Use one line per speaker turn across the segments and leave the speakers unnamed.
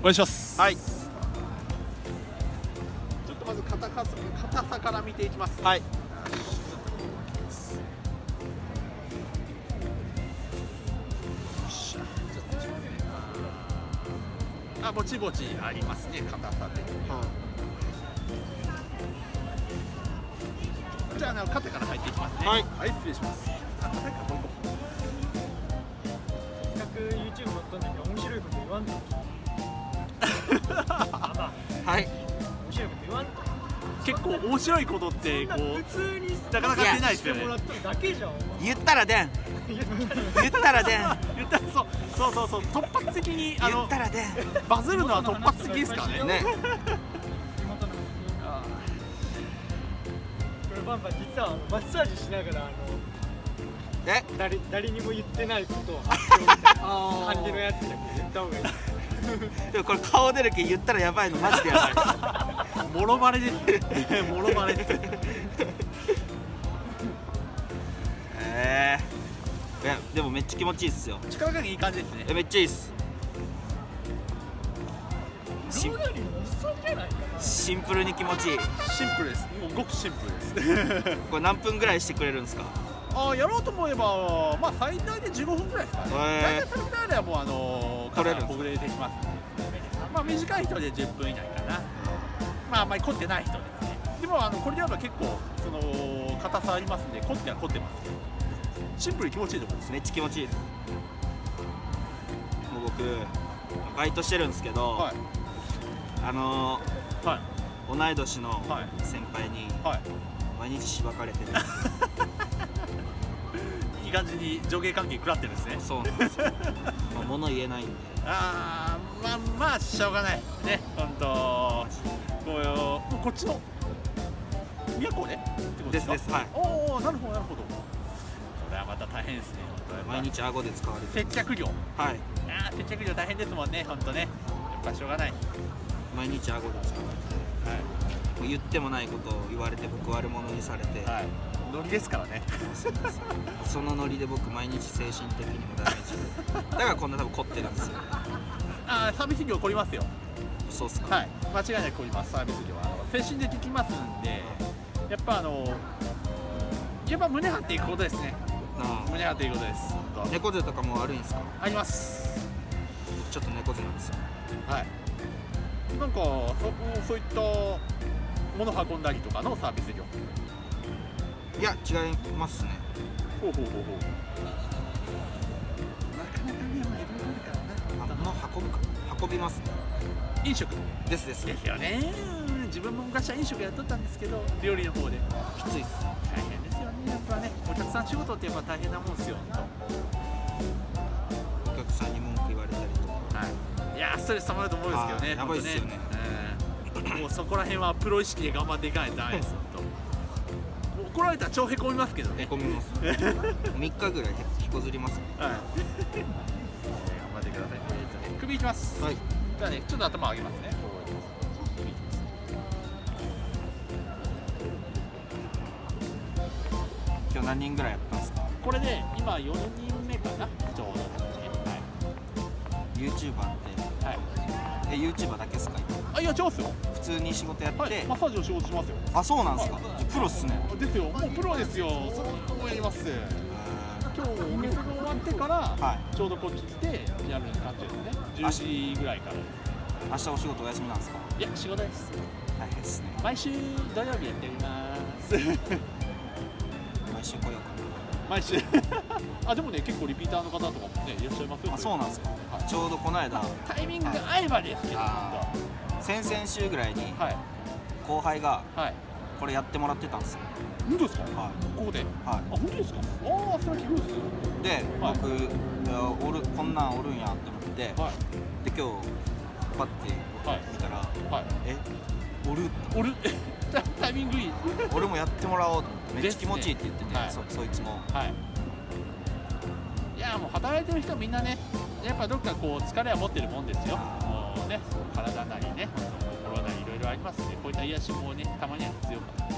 願いします。
はい。
ちょっとまず硬さから見ていきます。
はい。
あ、ぼちぼちありますね、硬さで。じゃあ、肩から入っていきますね。
はい。
はい、失礼します。あ、硬いからこういこう。
せっかく YouTube 乗ったんだけど面白いこと言わんと。
はい。
面白いこと言わんと。
結構面白いことってこう
普通に
なかなか出ないですよね。
もらっただけじゃん。
言ったらでん。言ったらでん。
言ったらそう突発的に
言ったらでん。
バズるのは突発的ですからね。
ね。
地元のこれバンバン実はマッサージしながら誰にも言ってないことを発表みたいな感じのやつだけ言った方がいい。
でもこれ顔出るけ言ったらやばいのマジでやばい。
もろバレです。もろバレです。
いやでもめっちゃ気持ちいいっすよ。
力加減いい感じですね。
めっちゃいいっす。
ローガリーのおっさんじゃないかな。
シンプルに気持ちいい。
シンプルです。もうごくシンプルです。
これ何分ぐらいしてくれるんですか？
やろうと思えば、まあ最大で15分ぐらいですかね。大体それぐらいではもう
取れる
ほぐれてきます。まあ短い人で10分以内かな。まああんまり凝ってない人ですね。でもこれであれば結構その硬さありますんで、凝っては凝ってます。シンプルに気持ちいいところです。
めっちゃ気持ちいいです。もう僕バイトしてるんですけど、
はい、
同い年の先輩に毎日しばかれてるんです。
いい感じに上下関係食らってるんですね。
そうなんですよ。まあ物言えないんで。
まあしょうがないね。本当もうこっちの宮古でってことですか？
です。はい。
おお、なるほどなるほど。それはまた大変ですね。
毎日顎で使われてる。
接客業。
はい。
接客業大変ですもんね。本当ね。やっぱしょうがない。
毎日顎で使われてる。はい。もう言ってもないことを言われて僕悪者にされて。
はい。ノリですからね。
そのノリで僕毎日精神的にもダメージ。だからこんな多分凝ってるんですよ。
サービス業凝りますよ。
そうっすか。
はい。間違いなく凝ります。サービス業は精神できますんで、やっぱ胸張っていくことですね。胸張っていくことです。
猫背とかも悪いんですか？
あります。
ちょっと猫背なんですよ。
はい。なんかそういったもの運んだりとかのサービス業。
いや違いますね。
ほう。なかなかね、まあいろいろあるからな。
物運ぶか。運びますね。
飲食
です
ですよね。自分も昔は飲食やっとったんですけど、料理の方で
きついっす。
大変ですよね。やっぱね、お客さん仕事ってやっぱ大変なもんですよ。
お客さんに文句言われたりとか。
はい。いやストレス溜まると思うんですけどね。
やばいっすよね。
もうそこら辺はプロ意識で頑張っていかないとダメです。怒られたら超へこみますけどね。
へこみます。3日ぐらいひこずります。
はい。頑張ってください。首いきます。はい。じゃあね、ちょっと頭上げますね。
今日何人ぐらいやったんですか？
これで今4人目かな、ちょうどですね。
はい。YouTuber って、
はい。
YouTuber だけですか？
いや違うっすよ。
普通に仕事やって、
はい、マッサージの仕事しますよ。
あ、そうなんですか。プロっすね。
ですよ、もうプロですよ。そうやります。今日お店が終わってから、ちょうどこっち来てやる感じですね。10時ぐらいから。
明日お仕事お休みなんですか？
いや、仕事です。
大変ですね。
毎週土曜日やっております。
毎週来ようかな。
毎週でもね、結構リピーターの方とかもね、いらっしゃいますよ。
あ、そうなんですか。ちょうどこの間
タイミングが合えばですけど、
先々週ぐらいに後輩がこれやってもらってたんですよ。
本当ですか？
はい。
ここで。
はい。
本当ですか？それは聞くんですよ。
で、僕こんなんおるんやって思って、で今日パッて見たら、おるタイミングいい。俺もやってもらおうと思ってめっちゃ気持ちいいって言ってて、そいつも。
いやもう働いてる人みんなね、やっぱどっかこう疲れは持ってるもんですよ。もうね、体なりね、心なりいろいろありますね。こういった癒しもね、たまには必要かな。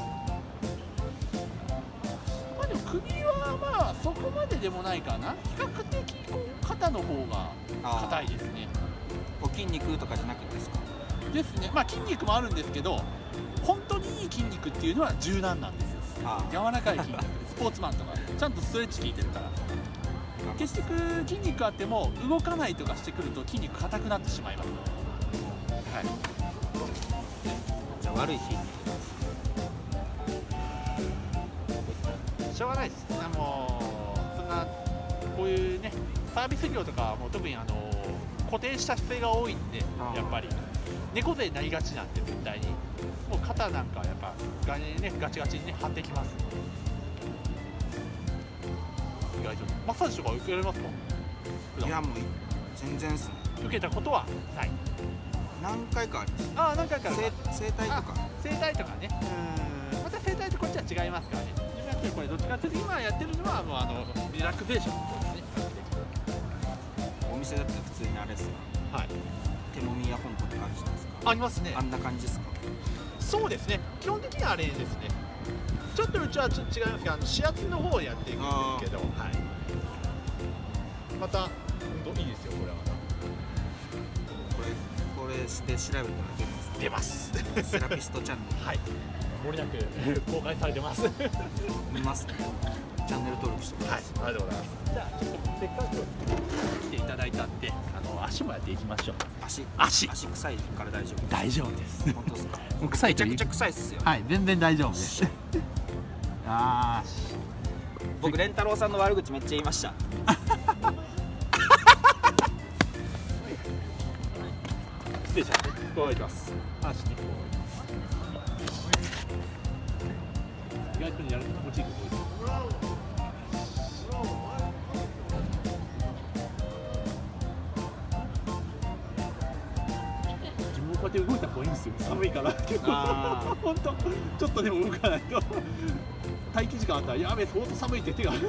まあでも首はまあそこまででもないかな。比較的こう肩の方が硬いですね。
筋肉とかじゃなくてですか？
ですね。まあ筋肉もあるんですけど、本当にいい筋肉っていうのは柔軟なんですよ。柔らかい筋肉、スポーツマンとかちゃんとストレッチ効いてるから。結局筋肉あっても動かないとかしてくると筋肉硬くなってしまいます。はい。
じゃあ悪い筋肉。
しょうがないです。そんなこういうねサービス業とかはもう特に固定した姿勢が多いんで、やっぱり猫背になりがちなんで絶対にもう肩なんかはやっぱガチガチにね張ってきます。意外とマッサージとか受けられますか？
いやもう全然っすね。
受けたことはない。
何回かあります。
ああ何回かある。
整体とか。整
体とかね。また整体とこっちは違いますからね。これどっちかっていうと今やってるのはもうリラクゼーションの方ですね。
お店だったら普通にあれですか？はい。手もみや本舗って感じですか？
ありますね。
あんな感じですか？そうですね。
基本的にはあれですね。ちょっとうちは違いますけど、指圧の方をやっていくんですけど、はい。またいいですよこれはまた。
これして調べたら
出ます。
セラピストチャンネル。
はい。漏れなく公開されてます。
見ますね。チャンネル登録してください。
はい、ありがとうございます。じゃあちょっとせっかく来ていただいたんで、足もやっていきましょう。足
臭いから大丈夫。
大丈夫です。
本当ですか？
もう臭い
めちゃくちゃ臭いっすよ。
はい、全然大丈夫です。
僕レンタロウさんの悪口めっちゃ言いました。
失礼します。こういきます。足にこう。意外とやると気持ちいいこと多いです。自分もこうやって動いた方がいいんですよ。寒いから。本当ちょっとでも動かないと待機時間あったらやべえ相当寒いって手が。い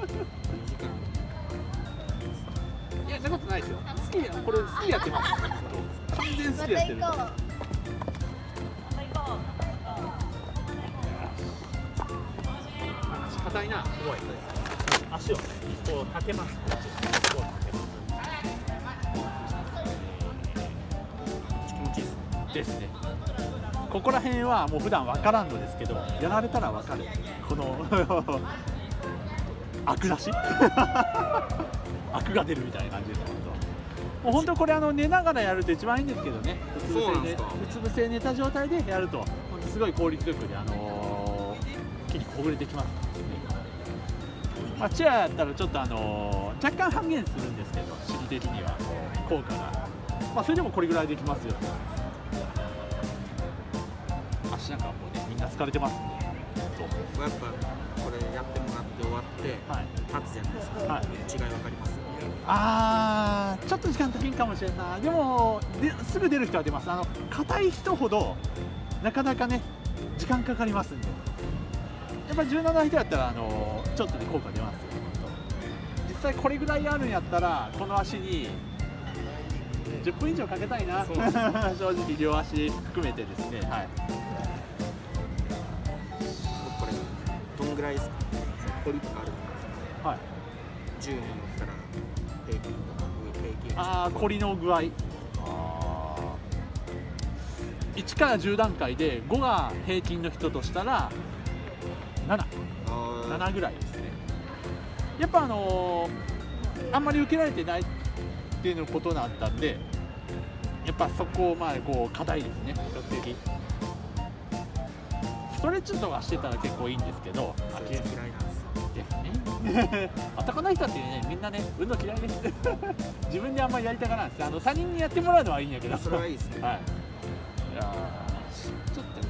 やそんなことないですよ。これ好きでやってます。完全好きでやってる。硬いな、すごい。足をね、こう立てます。こう立てます。
気持ちいい
ですね。ここら辺はもう普段わからんのですけど、やられたらわかる。このアク出し、アクが出るみたいな感じです。もう本当これ寝ながらやると一番いいんですけどね。うつ伏せ寝た状態でやると本当すごい効率よくで筋肉ほぐれてきます。まあ、チェアやったらちょっと若干半減するんですけど、心理的には効果が、まあ、それでもこれぐらいできますよ。足なんかもうねみんな疲れてますんで、
やっぱこれやってもらって終わって、はい、立つじゃないですか、はい、違い分かります？
ちょっと時間かけんかもしれんな。でもすぐ出る人は出ます。硬い人ほどなかなかね時間かかりますんで、やっぱり柔軟な人やったらちょっとで効果出ますよ。実際これぐらいあるんやったらこの足に10分以上かけたいな。正直両足含めてですね。はい。
これどんぐらいですか？コリとかあるんですか？はい。10に乗ったら平均とか平均。
コリの具合。1から10段階で5が平均の人としたら7ぐらいですね。やっぱあんまり受けられてないっていうことだったんで、やっぱそこをこう課題ですね。比較的ストレッチとかしてたら結構いいんですけど、
嫌いなん
ですね。男の人ってね、みんなね運動嫌いです。自分であんまりやりたがらないです。他人にやってもらうのはいいんやけど、
それはいいですね。はい。
いやちょっと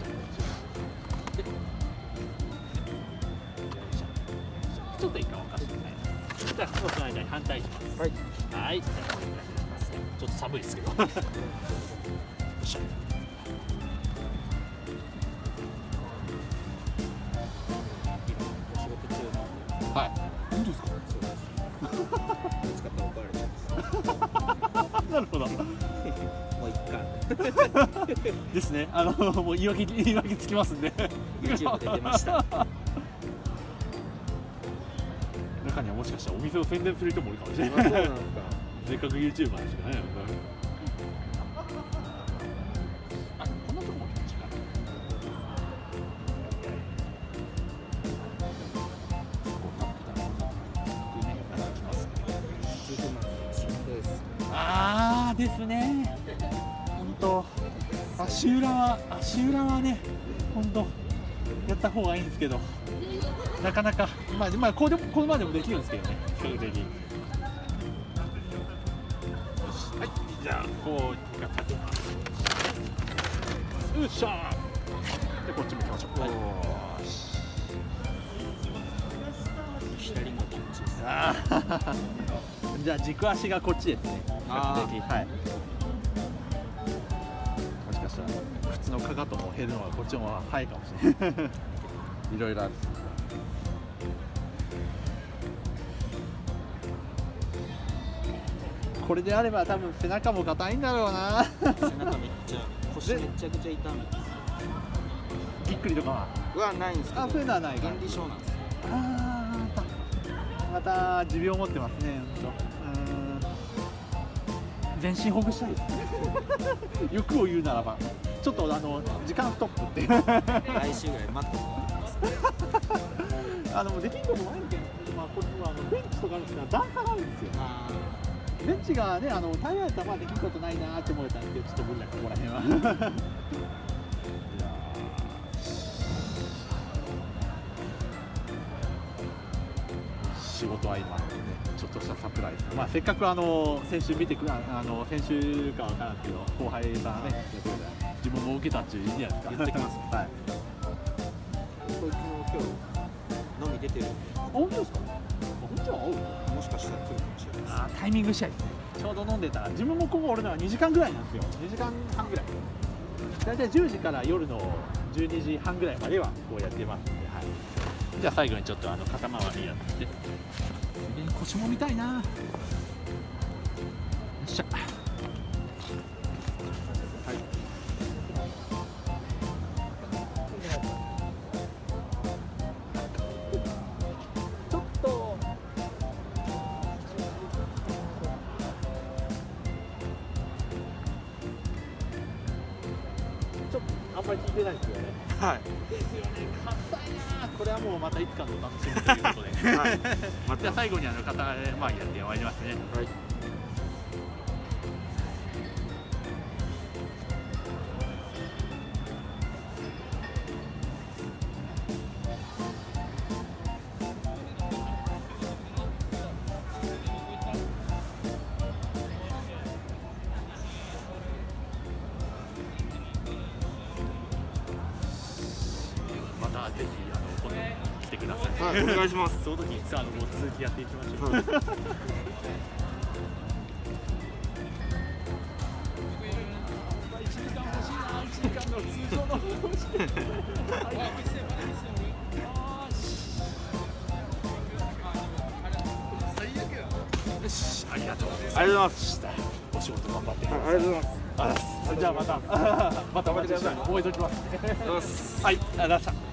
ちょっといいか分かんない。じゃあその間に反対します。はい。はい。じゃあこれぐらいになりますね。ちょっと寒いですけど。よっしゃ。はい。いいですか？
そうです。使ったら怒られます。
なるほど。
もういっか。
ですね。もう言い訳つきますんで。
YouTube で出ました。
中にはもしかしたらお店を宣伝する人もいるかもしれない。そうなんですか。せっかく YouTuber ですよね。 ですね。本当足裏はね、本当やった方がいいんですけど、なかなかまあこれまでもできるんですけどね、比較的。はい、じゃあこうやってます。よっしゃー。でこっち向きましょう。はい、
左のこっちです。
じゃあ軸足がこっちですね。はい。もしかしたら靴のかかとも減るのがこっちの方が早いかもしれない。いろいろある。これであれば多分背中も硬いんだろうな。
背中めっちゃ腰めちゃくちゃ痛む。
ぎっくりとか
はないんですけど。
そういうのはない。
原理症なんです。
また持病を持ってますね。全身ほぐしたいです。欲を言うならば、ちょっと時間ストップって。
来週ぐらい待ってもらいます。
できんこともないんだけど、これベンチとかあるんですから段差があるんですよ。ベンチがね、平らやったらできんことないなって思えたんですけど、ちょっと無理だここら辺は。仕事合間のね、ちょっとしたサプライズ。せっかく先週見て先週かわからんけど、後輩さんね、自分も受けたっていう意味じゃないですか。
言ってきます。
はい。
こいつも今日飲み出てるんで。
本当ですか？本当は
もしかしたら来るかもしれないです。
タイミング次第ですね。ちょうど飲んでたら、自分もここ俺のは2時間ぐらいなんですよ。2時間半ぐらい。大体10時から夜の12時半ぐらいまではこうやってますんで、はい。じゃあ最後にちょっと肩周りやって、腰も見たいな。よっしゃ。はい。ちょっと。あんまり聞いてないですよね。
はい。
ですよね。硬いな。これはもうまたいつかのお楽しみということで。はい。じゃあ最後に肩周りやって終わりますね。はい。ぜひ今度来てください。
はい、お願いします。
その時にもう続きやっていきましょう。
はい
1時間欲しいな。1時間の通常の欲しい。よし、ありがとうございます。
ありがとうございます。
お仕事頑張ってください。
ありがとうございます。
じゃあまたお待ちください。覚えておきます。
はい、
ありがとうございました。